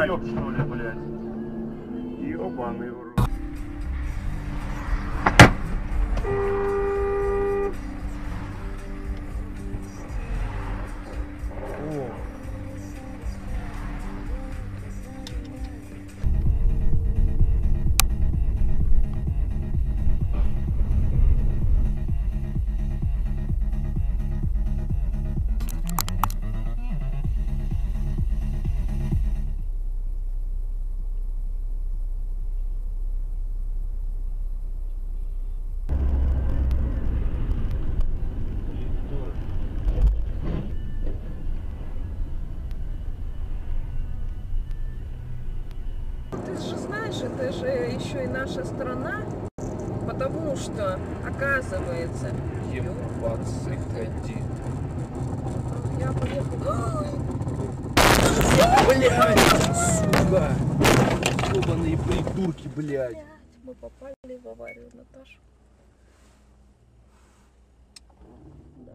долбоёб, что ли, блядь? Ёбаный в рот. Ты же знаешь, это же еще и наша страна, потому что, оказывается... Ебаться, ходи. Я поехала... Блядь, сука! Ёбаные придурки, блядь. Мы попали в аварию, Наташа. Да.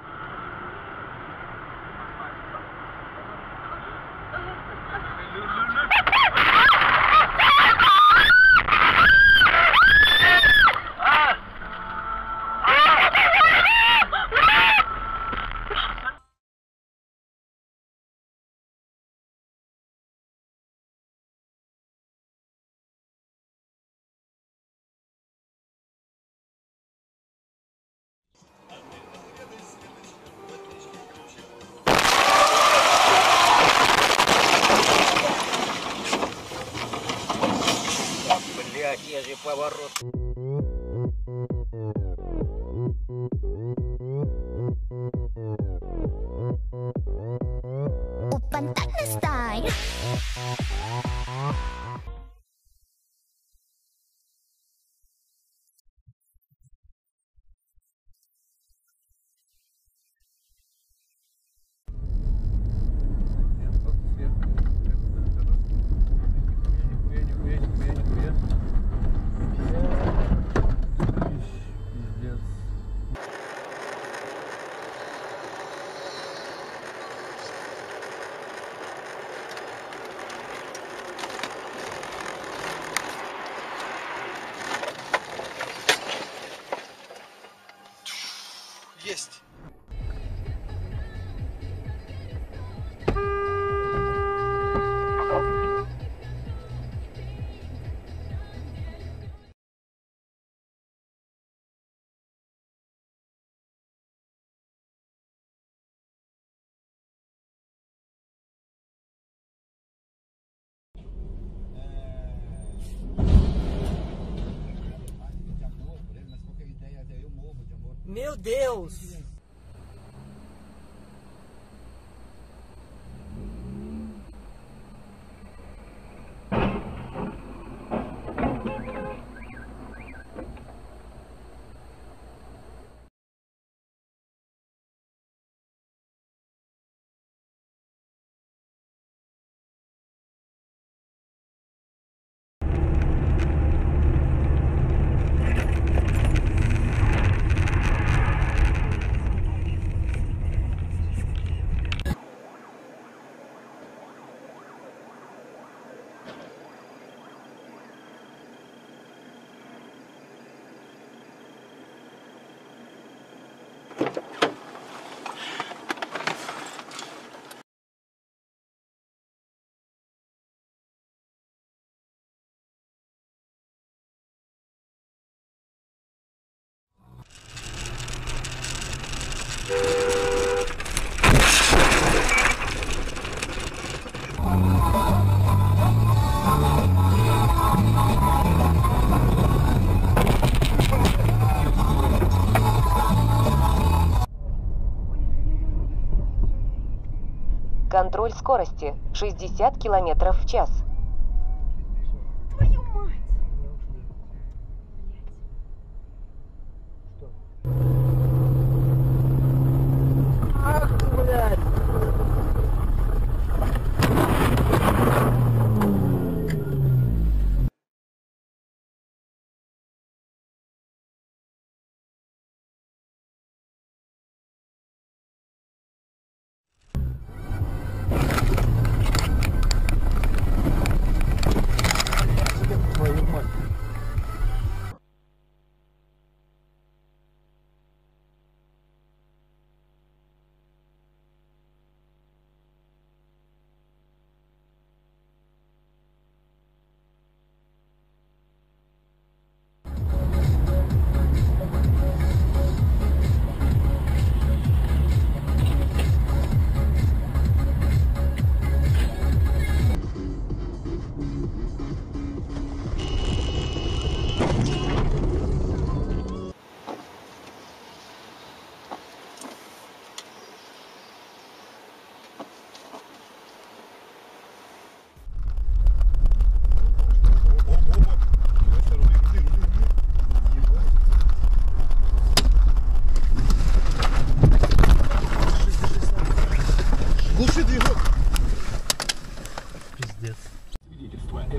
Блядь, я же поворот. Есть. Meu Deus! Контроль скорости 60 км в час. Твою мать! Ах, блядь!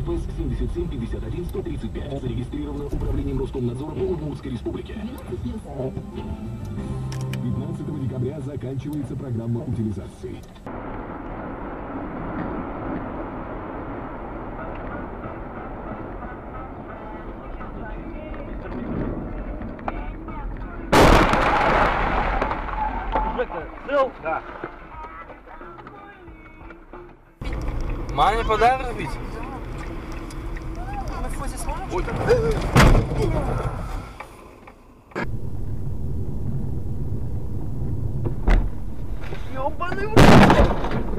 РФС 7751-135. Зарегистрировано Управлением Роскомнадзора по Удмуртской Республике. 15 декабря заканчивается программа утилизации. Да. Маме подарок разбить? На входе сможешь? Ой. Ёбаный в рот!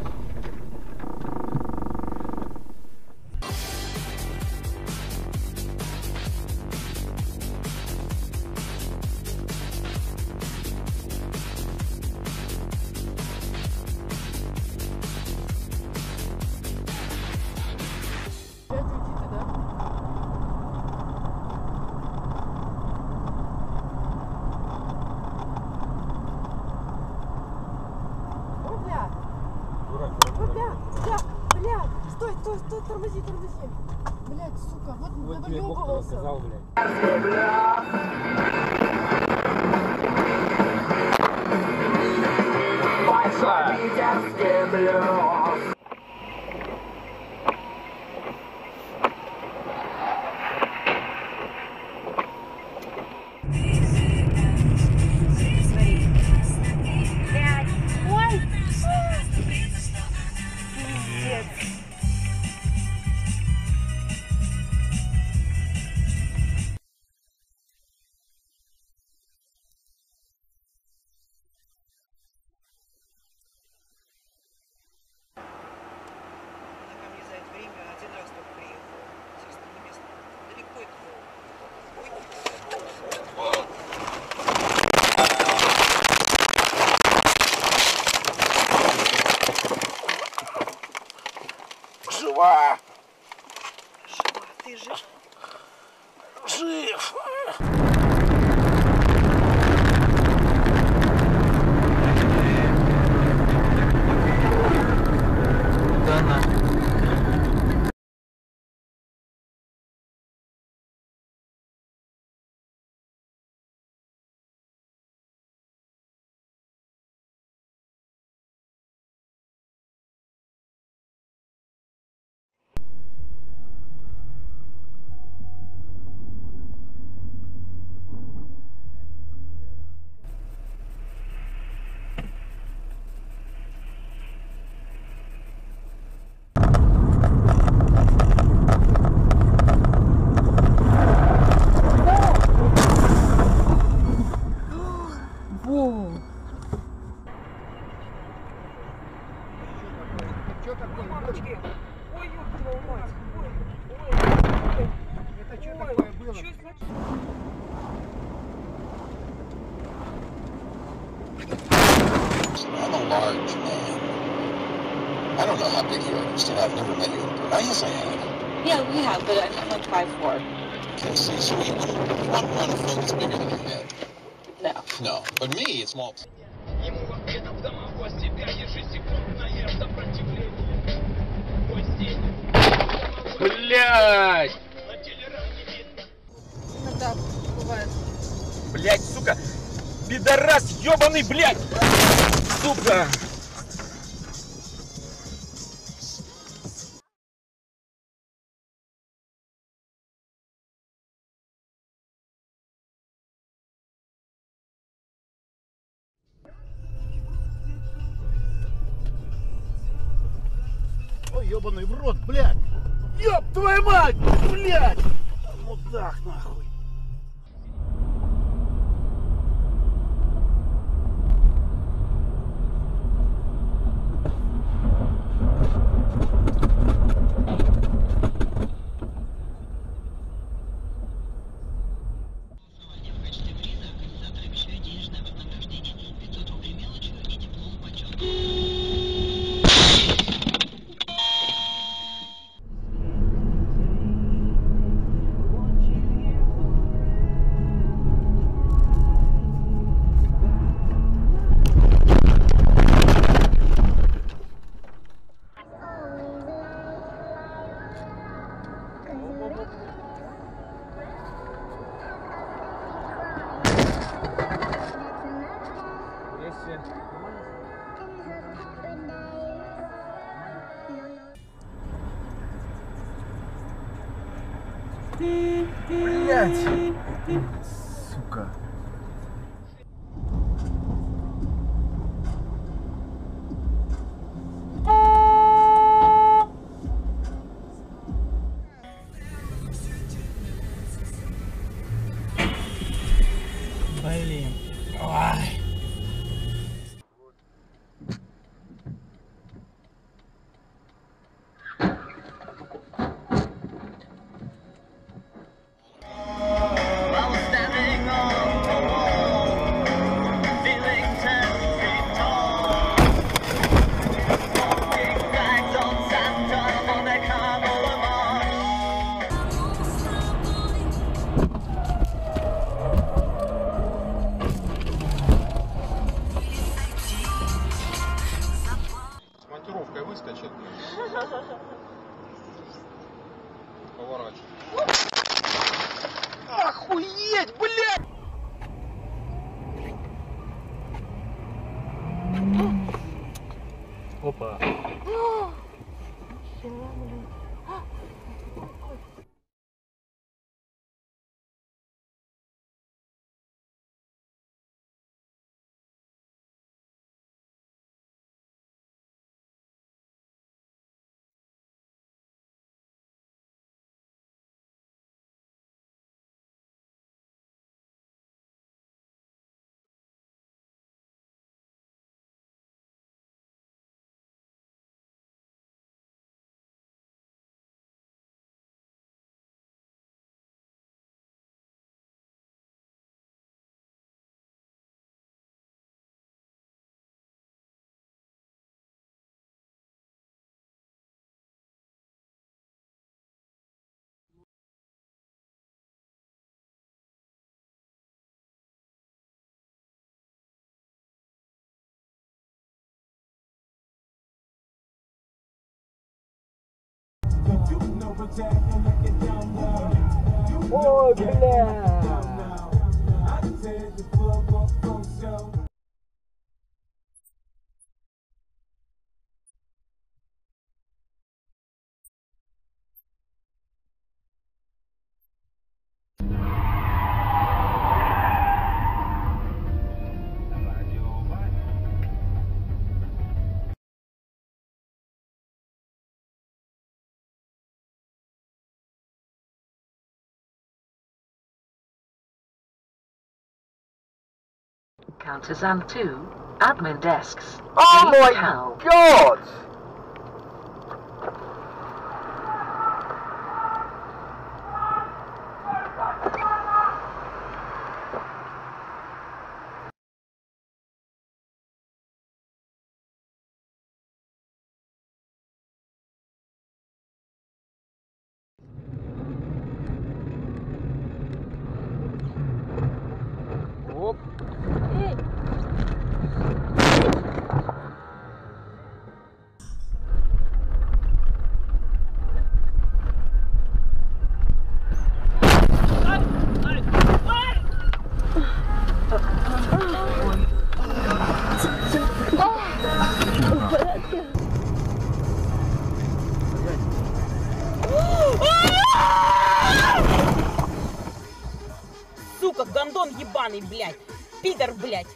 Блядь, стой, тормози. Блядь, сука, вот навъебывался. Жива! Ты жив? Жив! Да на. Мамочки, ой, ёб твою мать, ой. Это что такое было? Чё значит? I'm a large man. I don't know how big you are, still I've never met you in person. Oh, yes, I have. Yeah, we have, but I'm like 5'4". Okay, see, so you want to run a phone that's bigger than your head. No. No, but me, it's small. Блять! Иногда бывает. Блять, сука! Пидорас ёбаный, блять! Сука! Ой, ебаный в рот, блядь! Ёб твою мать, блядь! Мудак, нахуй! Блять! Сука. Блин. Ой. С монтировкой выскочит. Поворачивай. Охуеть, блядь! Опа. Ой, бля! Counters and 2. Admin desks. Oh my Cal. god! Оп. Сука, гондон ебаный, блядь. Пидор, блядь.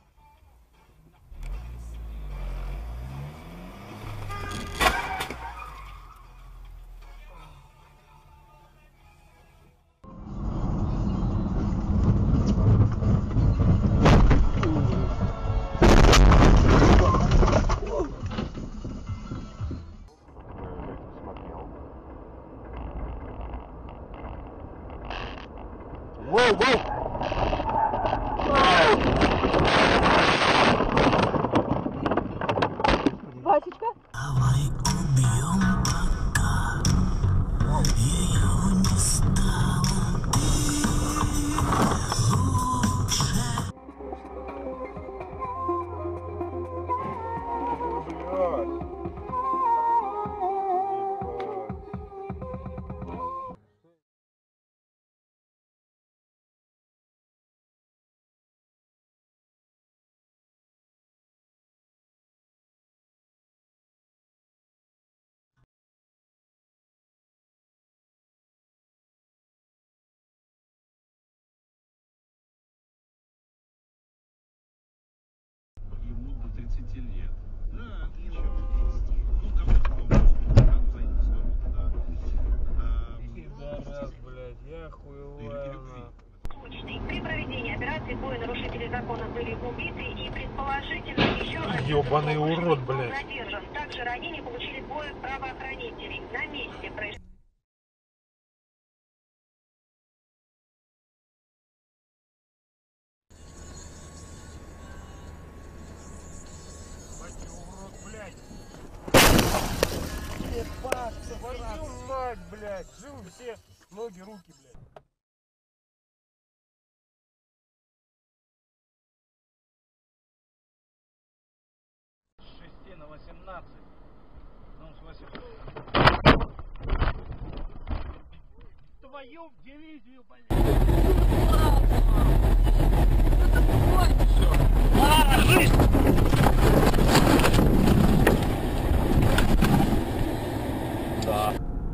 Воу, воу! Васечка? Давай убьем пока. Ее не стало. убиты и предположительно еще один Ёбаный урод, блядь. задержан. Также ранения получили двое правоохранителей. На месте происшествия. Ебаться, твою мать, блядь. Живы все, ноги, руки, блядь. С 6 на 18. Ну, с 8. Твою дивизию, блядь. Ложись! Да.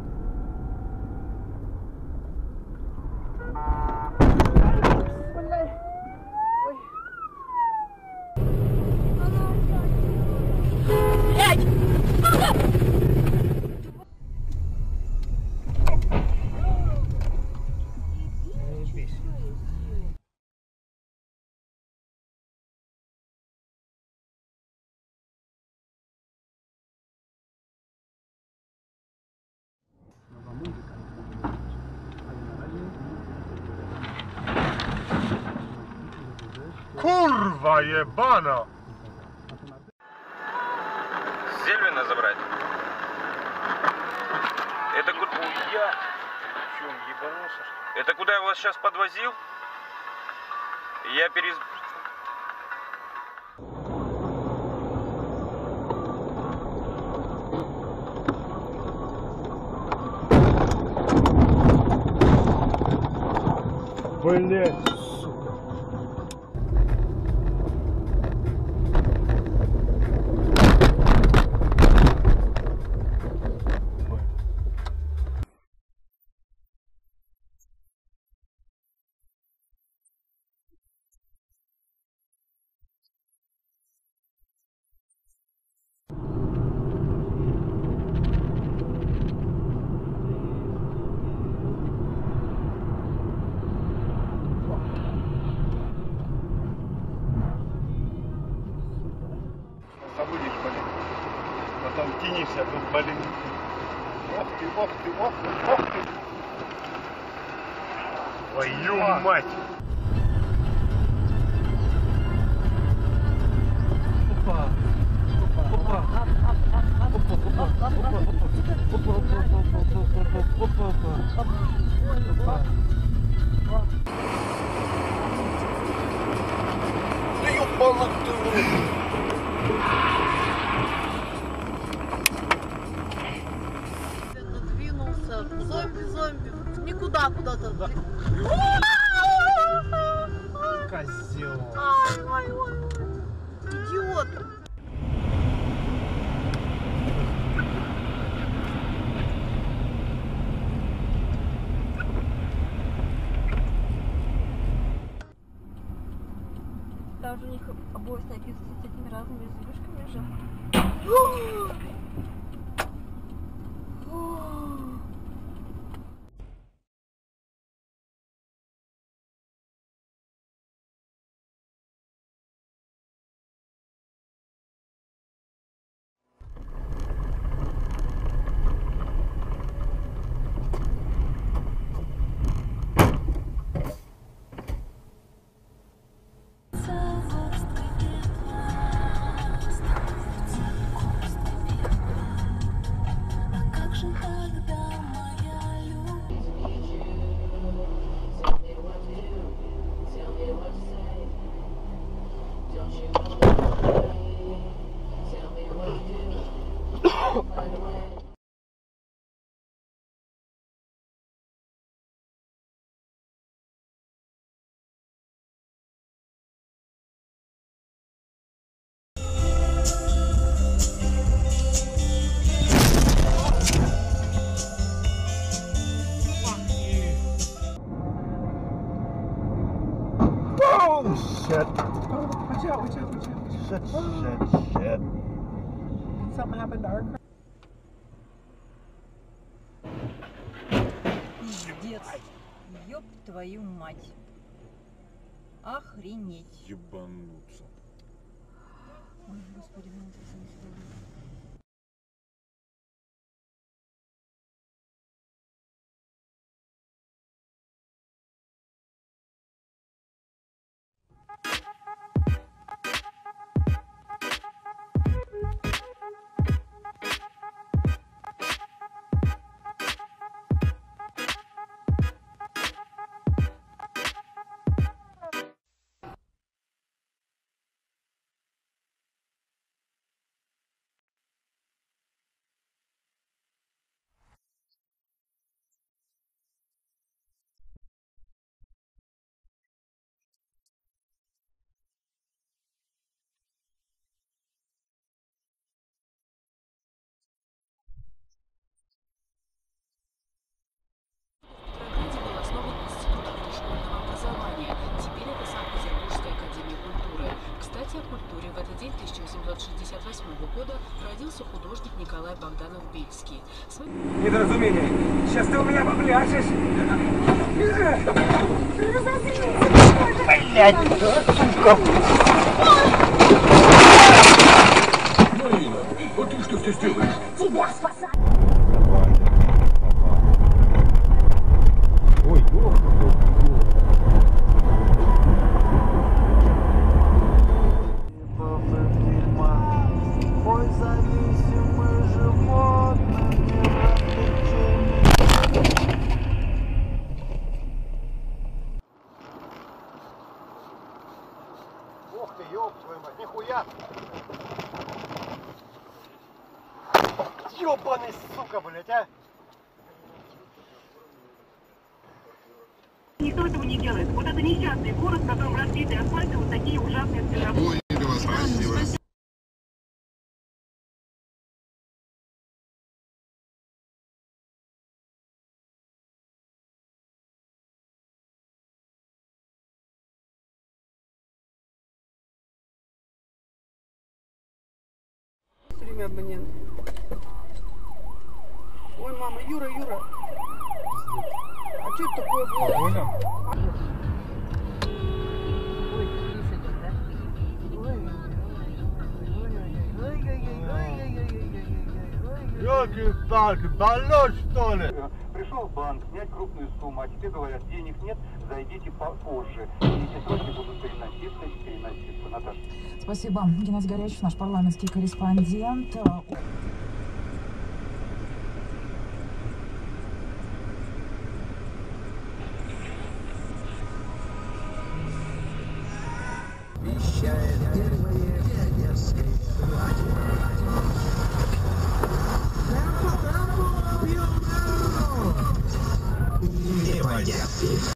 Kurwa jebana! Сильвина забрать? Это куда? Чё, он ебанулся, что ли? Это куда я вас сейчас подвозил? Я перез... Блять. Забудешь, блин. Потом кинешься, тут, блин. Ох ты, ох ты, ох ты, ох ты. Твою мать! Опа! Опа! Да ёбаный ты! Надвинулся. Зомби. Никуда, куда-то. Козёл. Ой. Идиот. Там же у них обои написаны с этими разными зверюшками же. Shit. Watch out. Shit. Something happened to our car. Пиздец. Ёб твою мать. Охренеть. Ебануться. Ой, господи, Кстати, о культуре. В этот день 1868 года родился художник Николай Богданов-Бельский. Недоразумение. Сейчас ты у меня попляшешь. Блядь, сука. Марина, а ты что здесь делаешь? Тебя спасать! Ой, Ой, зависимый животный. Ох ты, ёб твою мать, нихуя! Ёбаный, сука, блядь, а! Никто этого не делает. Вот это несчастный город, в котором разбитые асфальты, вот такие ужасные свежевые. Время абонент. Ой, мама, Юра, Юра. А что это такое было? Ёлки-палки, больной что ли? Пришел в банк снять крупную сумму, а тебе говорят, денег нет, зайдите позже. И эти сроки будут переноситься. Наташа. Спасибо. Геннадий Горячев, наш парламентский корреспондент. Вещает первое пионерское радио. Непонятный.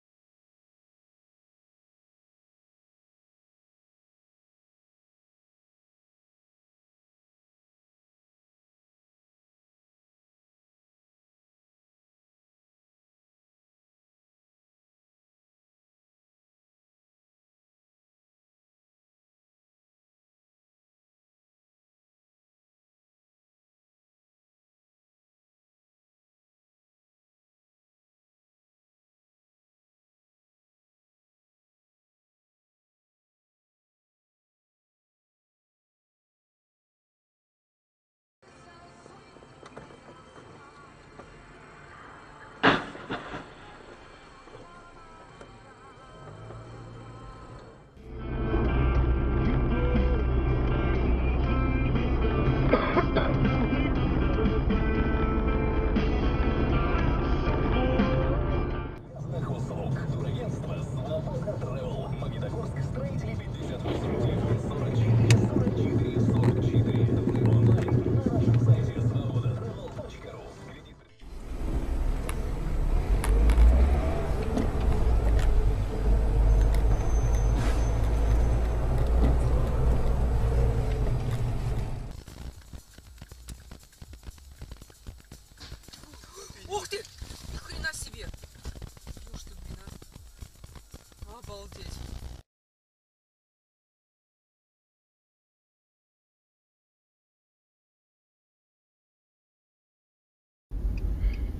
Ух ты! Ни хрена себе! Уж ты, блин, а. Обалдеть.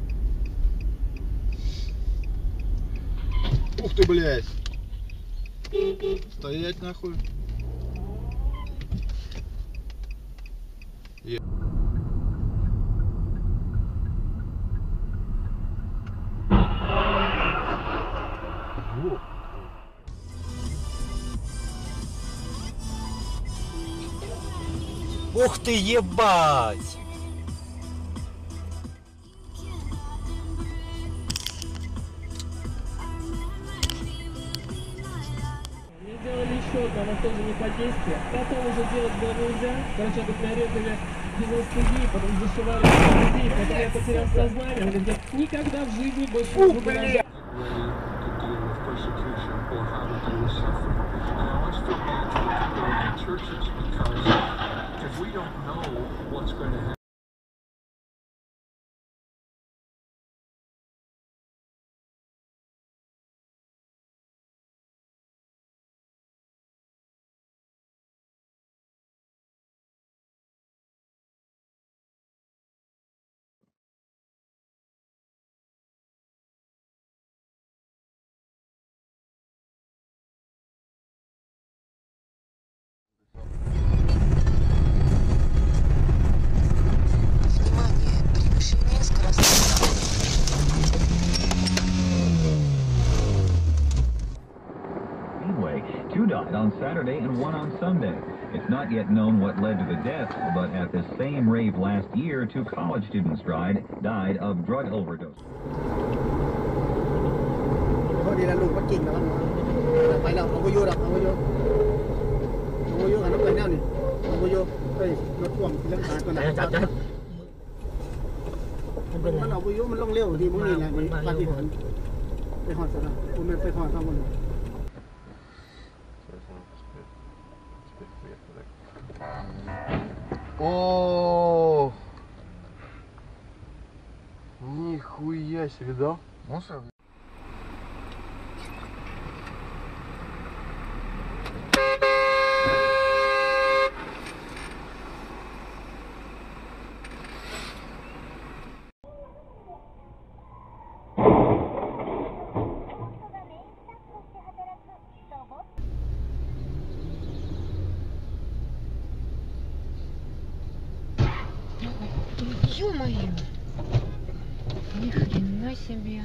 Ух ты, блядь! Стоять нахуй. Ух ты, ебать! Мне сделали еще одно, но тоже не по действию. Потом уже делать было нельзя. Короче, тут нарезали без анестезии, потом зашивали без анестезии, потом я потерял сознание. Он говорит, никогда в жизни больше не буду рожать. Two died on Saturday and one on Sunday. It's not yet known what led to the deaths, but at the same rave last year, 2 college students died of drug overdose. О, нихуя себе, да? Ё-моё! Ни хрена себе!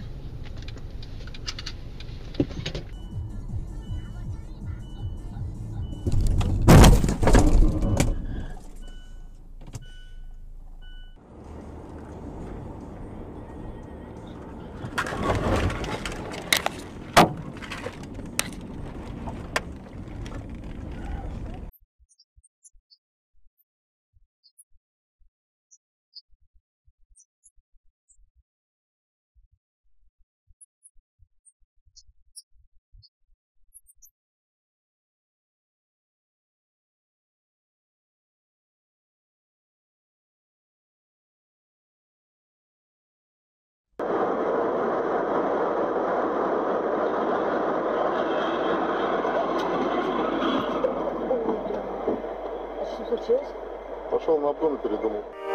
Пошел на обгон и передумал.